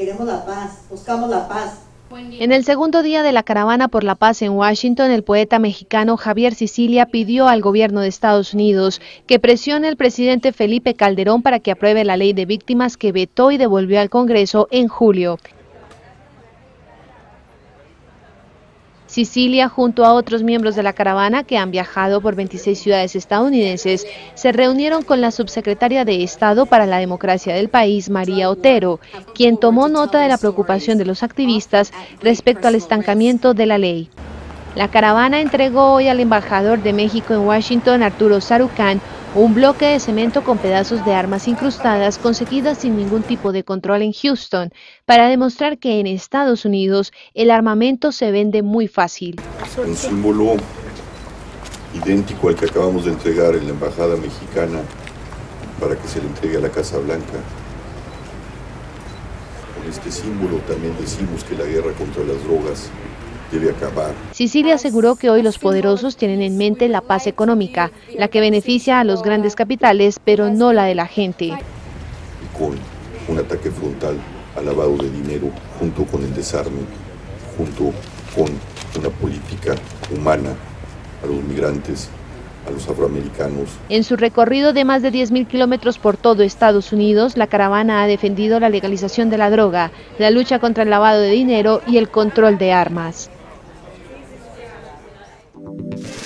queremos la paz, buscamos la paz. En el segundo día de la caravana por la paz en Washington, el poeta mexicano Javier Sicilia pidió al gobierno de Estados Unidos que presione al presidente Felipe Calderón para que apruebe la ley de víctimas que vetó y devolvió al Congreso en julio. Sicilia, junto a otros miembros de la caravana que han viajado por 26 ciudades estadounidenses, se reunieron con la subsecretaria de Estado para la Democracia del país, María Otero, quien tomó nota de la preocupación de los activistas respecto al estancamiento de la ley. La caravana entregó hoy al embajador de México en Washington, Arturo Sarucán, un bloque de cemento con pedazos de armas incrustadas conseguidas sin ningún tipo de control en Houston, para demostrar que en Estados Unidos el armamento se vende muy fácil. Un símbolo idéntico al que acabamos de entregar en la embajada mexicana para que se le entregue a la Casa Blanca. Con este símbolo también decimos que la guerra contra las drogas debe acabar. Sicilia aseguró que hoy los poderosos tienen en mente la paz económica, la que beneficia a los grandes capitales, pero no la de la gente. Y con un ataque frontal al lavado de dinero, junto con el desarme, junto con una política humana a los migrantes, a los afroamericanos. En su recorrido de más de 10.000 kilómetros por todo Estados Unidos, la caravana ha defendido la legalización de la droga, la lucha contra el lavado de dinero y el control de armas.